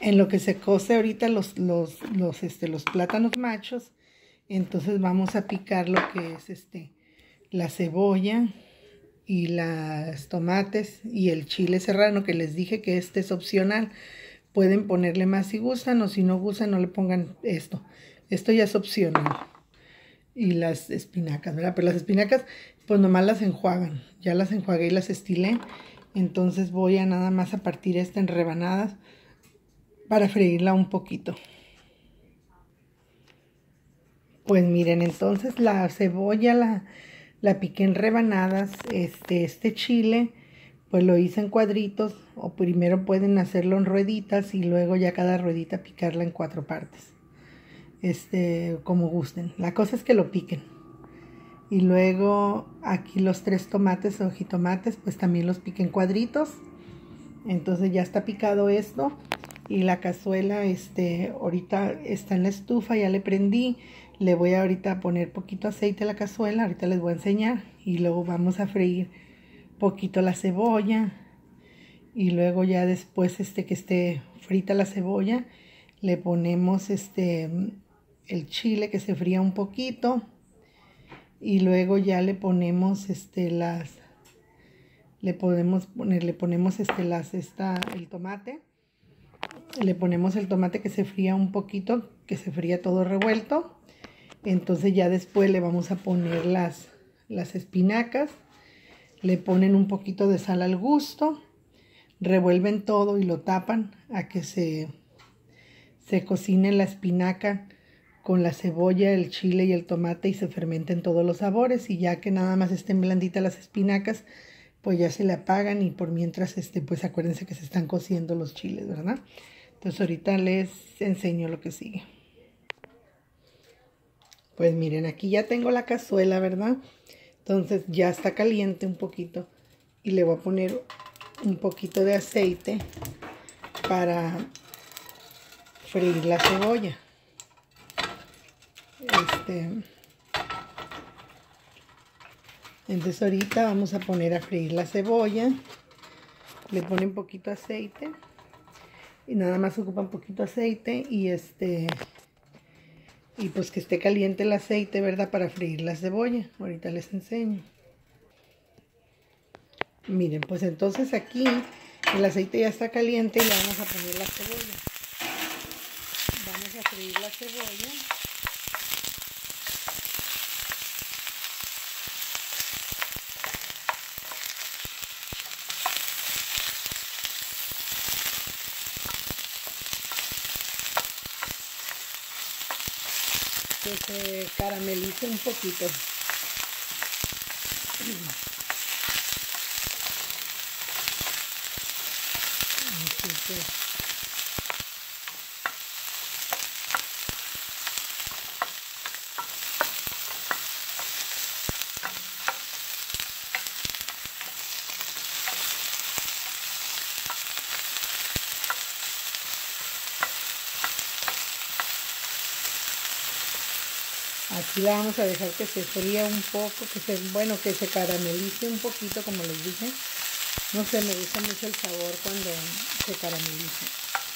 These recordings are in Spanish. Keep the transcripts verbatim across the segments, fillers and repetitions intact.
En lo que se cose ahorita los, los, los, este, los plátanos machos, entonces vamos a picar lo que es este, la cebolla y los tomates y el chile serrano, que les dije que este es opcional. Pueden ponerle más si gustan, o si no gustan no le pongan esto. Esto ya es opcional. Y las espinacas, ¿verdad? Pero las espinacas pues nomás las enjuagan. Ya las enjuagué y las estilé. Entonces voy a nada más a partir esta en rebanadas para freírla un poquito. Pues miren, entonces la cebolla la, la piqué en rebanadas. Este, este chile pues lo hice en cuadritos, o primero pueden hacerlo en rueditas y luego ya cada ruedita picarla en cuatro partes. Este, como gusten. La cosa es que lo piquen. Y luego aquí los tres tomates o jitomates pues también los piqué en cuadritos. Entonces ya está picado esto. Y la cazuela, este, ahorita está en la estufa, ya le prendí. Le voy a ahorita poner poquito aceite a la cazuela, ahorita les voy a enseñar. Y luego vamos a freír poquito la cebolla. Y luego ya después este, que esté frita la cebolla, le ponemos este, el chile que se fría un poquito. Y luego ya le ponemos este, las, le podemos poner, le ponemos este, las, esta, el tomate. Le ponemos el tomate que se fría un poquito, que se fría todo revuelto. Entonces ya después le vamos a poner las, las espinacas. Le ponen un poquito de sal al gusto. Revuelven todo y lo tapan a que se, se cocine la espinaca con la cebolla, el chile y el tomate y se fermenten todos los sabores. Y ya que nada más estén blanditas las espinacas, pues ya se le apagan. Y por mientras, este, pues acuérdense que se están cociendo los chiles, ¿verdad? Entonces ahorita les enseño lo que sigue. Pues miren, aquí ya tengo la cazuela, ¿verdad? Entonces ya está caliente un poquito. Y le voy a poner un poquito de aceite para freír la cebolla. Este, entonces ahorita vamos a poner a freír la cebolla. Le ponen un poquito de aceite. Y nada más ocupa un poquito de aceite. Y este... Y pues que esté caliente el aceite, ¿verdad? Para freír la cebolla. Ahorita les enseño. Miren, pues entonces aquí el aceite ya está caliente y le vamos a poner la cebolla. Vamos a freír la cebolla. Que se caramelice un poquito. Así que aquí la vamos a dejar que se fría un poco, que se, bueno, que se caramelice un poquito, como les dije. No sé, me gusta mucho el sabor cuando se carameliza.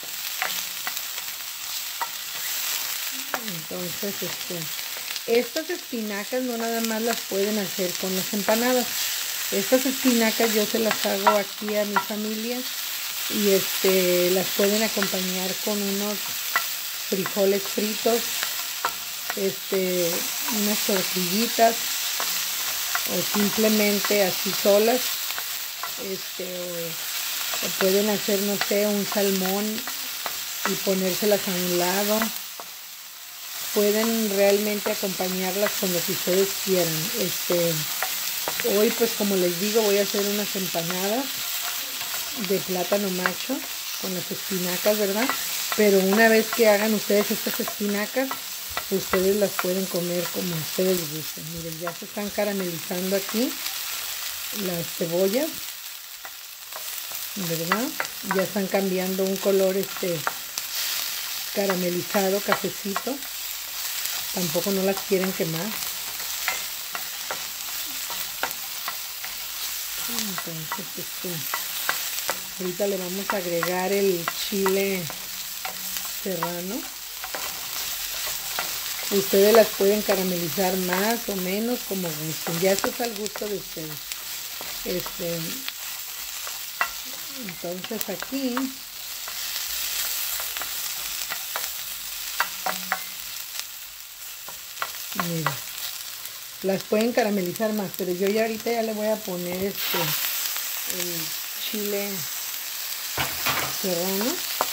Entonces, este, estas espinacas no nada más las pueden hacer con las empanadas. Estas espinacas yo se las hago aquí a mi familia y este, las pueden acompañar con unos frijoles fritos, este, unas tortillitas o simplemente así solas. Este, o, o pueden hacer, no sé, un salmón y ponérselas a un lado. Pueden realmente acompañarlas con lo que ustedes quieran. Este, hoy pues como les digo voy a hacer unas empanadas de plátano macho con las espinacas, ¿verdad? Pero una vez que hagan ustedes estas espinacas, ustedes las pueden comer como ustedes gusten. Miren, ya se están caramelizando aquí las cebollas, ¿verdad? Ya están cambiando un color este caramelizado, cafecito. Tampoco no las quieren quemar. Entonces, este, ahorita le vamos a agregar el chile serrano. Ustedes las pueden caramelizar más o menos como gusten, ya eso es al gusto de ustedes. Este, entonces aquí miren, las pueden caramelizar más, pero yo ya ahorita ya le voy a poner este el chile serrano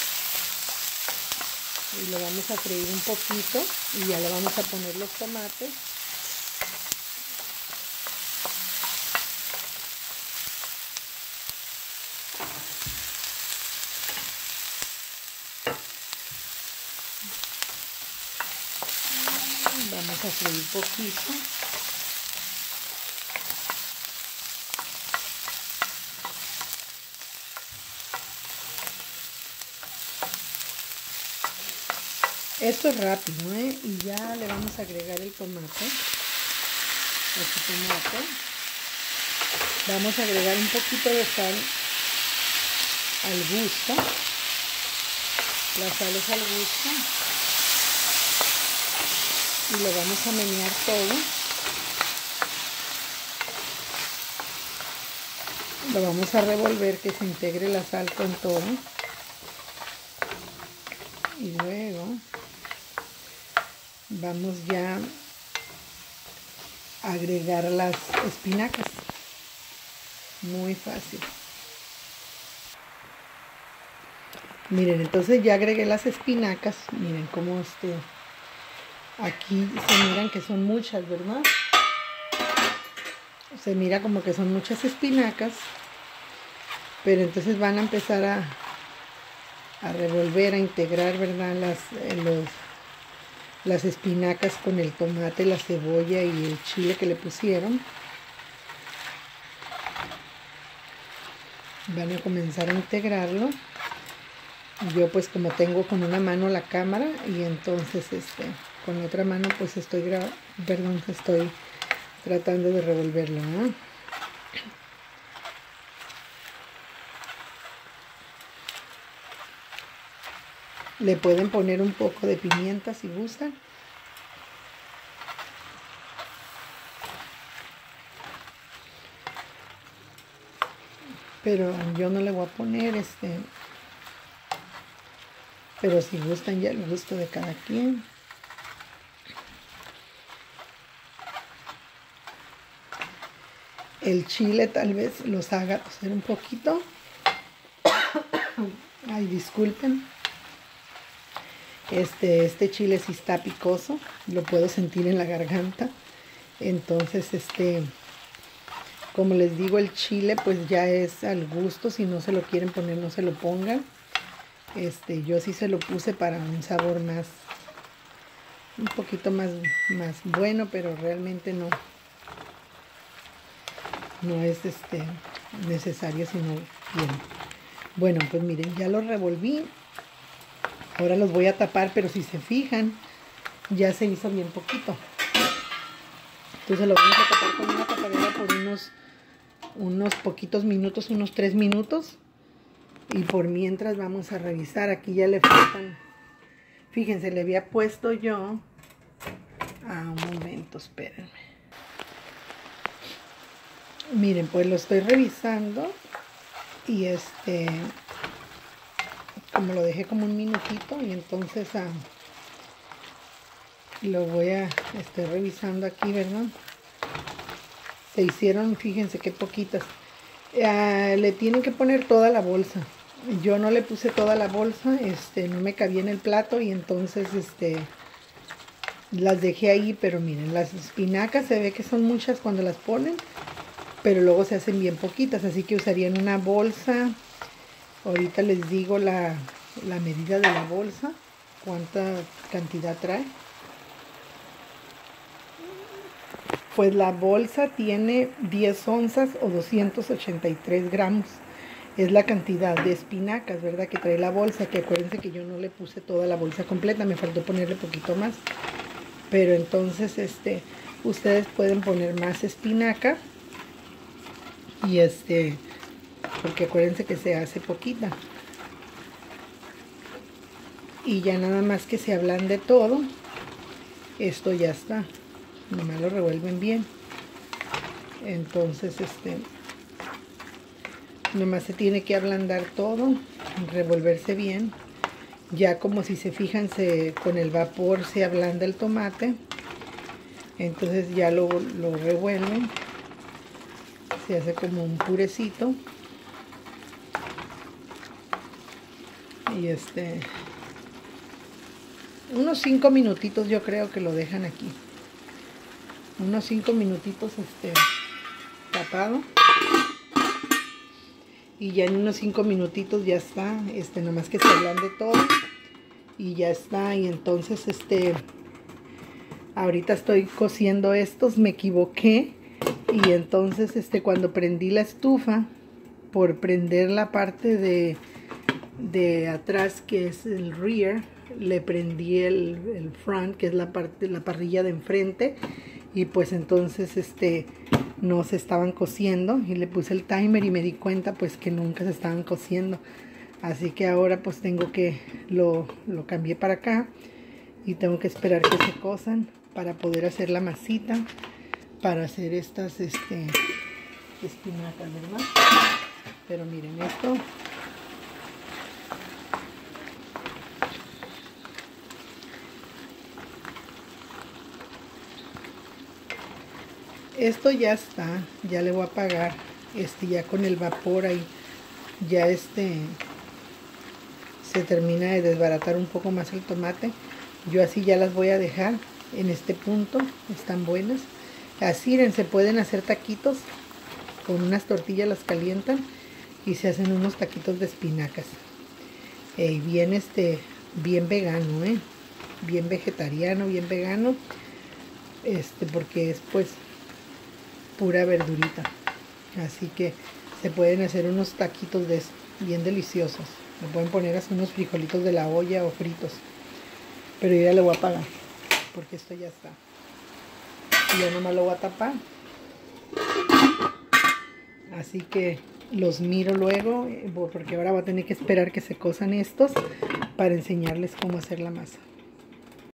y lo vamos a freír un poquito y ya le vamos a poner los tomates. Vamos a freír poquito. Esto es rápido, ¿eh? Y ya le vamos a agregar el tomate. Este tomate. Vamos a agregar un poquito de sal al gusto. La sal es al gusto. Y lo vamos a menear todo. Lo vamos a revolver que se integre la sal con todo. Y luego vamos ya a agregar las espinacas. Muy fácil. Miren, entonces ya agregué las espinacas. Miren cómo este... Aquí se miran que son muchas, ¿verdad? Se mira como que son muchas espinacas. Pero entonces van a empezar a, a revolver, a integrar, ¿verdad? Las, eh, los, las espinacas con el tomate, la cebolla y el chile que le pusieron. Van a comenzar a integrarlo. Yo pues como tengo con una mano la cámara y entonces este... con la otra mano pues estoy gra perdón, estoy tratando de revolverlo, ¿no? Le pueden poner un poco de pimienta si gustan. Pero yo no le voy a poner este... Pero si gustan ya el gusto de cada quien. El chile tal vez los haga toser un poquito. Ay, disculpen. Este, este chile sí está picoso. Lo puedo sentir en la garganta. Entonces, este, como les digo, el chile pues ya es al gusto. Si no se lo quieren poner, no se lo pongan. Este, yo sí se lo puse para un sabor más, un poquito más, más bueno, pero realmente no. No es este necesario, sino bien. Bueno, pues miren, ya los revolví. Ahora los voy a tapar, pero si se fijan, ya se hizo bien poquito. Entonces lo vamos a tapar con una tapadera por unos, unos poquitos minutos, unos tres minutos. Y por mientras vamos a revisar. Aquí ya le faltan. Fíjense, le había puesto yo. Ah, un momento, espérenme. Miren, pues lo estoy revisando y este, como lo dejé como un minutito y entonces ah, lo voy a, estoy revisando aquí, ¿verdad? Se hicieron, fíjense qué poquitas. Ah, le tienen que poner toda la bolsa. Yo no le puse toda la bolsa, este, no me cabía en el plato y entonces este, las dejé ahí, pero miren, las espinacas se ve que son muchas cuando las ponen. Pero luego se hacen bien poquitas, así que usarían una bolsa. Ahorita les digo la, la medida de la bolsa, cuánta cantidad trae. Pues la bolsa tiene diez onzas o doscientos ochenta y tres gramos. Es la cantidad de espinacas, ¿verdad? Que trae la bolsa, que acuérdense que yo no le puse toda la bolsa completa, me faltó ponerle poquito más. Pero entonces, este, ustedes pueden poner más espinaca. Y este, porque acuérdense que se hace poquita. Y ya nada más que se ablande todo, esto ya está. Nomás lo revuelven bien. Entonces, este, nomás se tiene que ablandar todo, revolverse bien. Ya como si se fijan, se, con el vapor se ablanda el tomate. Entonces ya lo, lo revuelven. Se hace como un purecito. Y este, unos cinco minutitos yo creo que lo dejan aquí. Unos cinco minutitos este, tapado. Y ya en unos cinco minutitos ya está, este, nomás que se ablande todo y ya está. Y entonces, este, ahorita estoy cociendo estos, me equivoqué y entonces, este, cuando prendí la estufa, por prender la parte de, de atrás, que es el rear, le prendí el, el front, que es la parte, la parrilla de enfrente, y pues entonces, este, no se estaban cociendo y le puse el timer y me di cuenta pues que nunca se estaban cociendo. Así que ahora pues tengo que, lo, lo cambié para acá y tengo que esperar que se cosan para poder hacer la masita, para hacer estas este, espinacas, ¿verdad? Pero miren esto. Esto ya está, ya le voy a apagar, este, ya con el vapor ahí, ya este, se termina de desbaratar un poco más el tomate. Yo así ya las voy a dejar en este punto, están buenas. Así se pueden hacer taquitos, con unas tortillas las calientan y se hacen unos taquitos de espinacas. Eh, bien, este, bien vegano, ¿eh? Bien vegetariano, bien vegano, este, porque es pues pura verdurita. Así que se pueden hacer unos taquitos de eso, bien deliciosos. Le pueden poner así unos frijolitos de la olla o fritos. Pero yo ya le voy a apagar, porque esto ya está. Y yo nomás lo voy a tapar. Así que los miro luego, porque ahora voy a tener que esperar que se cosan estos para enseñarles cómo hacer la masa.